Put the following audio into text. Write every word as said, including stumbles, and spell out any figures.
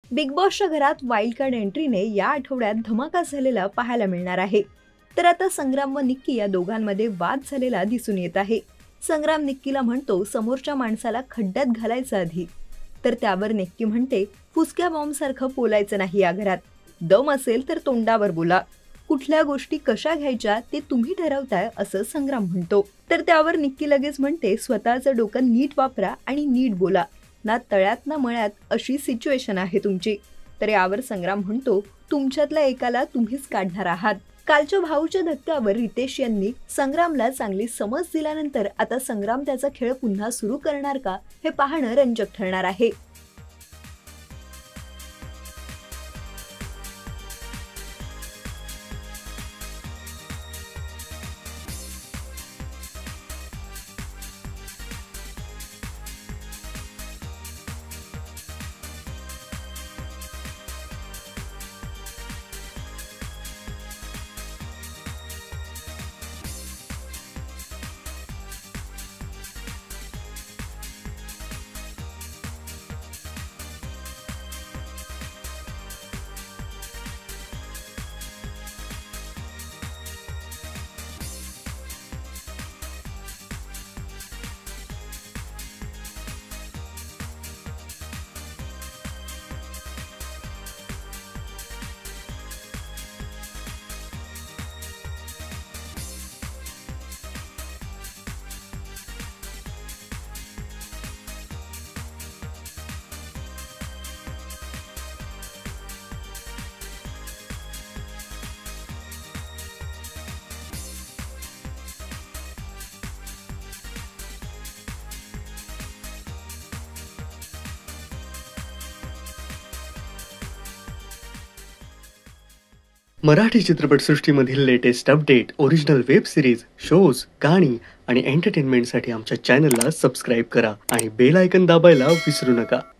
Big बॉसच्या घरात wild card एंट्रीने या आठवड्यात धमाका झालेला पाहायला मिळणार आहे। तर आता संग्राम व निक्की या दोघांमध्ये वाद झालेला दिसून येत आहे। संग्राम निक्कीला म्हणतो समोरच्या माणसाला खड्ड्यात घालायचं आधी, तर त्यावर निक्की म्हणते फुसक्या बॉम्ब सारखं बोलायचं नाही या घरात, दम असेल तर तोंडावर बोला, कुठल्या गोष्टी कशा घ्यायच्या ते तुम्ही ठरवताय असं संग्राम म्हणतो। तर त्यावर निक्की लगेच म्हणते स्वतःचं डोकं नीट वापरा आणि नीट बोला, ना तळ्यात ना मळ्यात अशी सिच्युएशन आहे तुमची। तर यावर संग्राम म्हणतो तुमच्यातल्या एकाला तुम्हीच काढणार आहात। कालच्या भाऊच्या धक्क्यावर रितेश यांनी संग्रामला चांगली समज दिल्यानंतर आता संग्राम त्याचा खेळ पुन्हा सुरू करणार का हे पाहणं रंजक ठरणार आहे। मराठी चित्रपटसृष्टीमधील latest update, original web series, shows, गाणी आणि एंटरटेनमेंटसाठी आमच्या चॅनलला सबस्क्राईब करा आणि बेल आयकॉन दाबायला विसरू नका।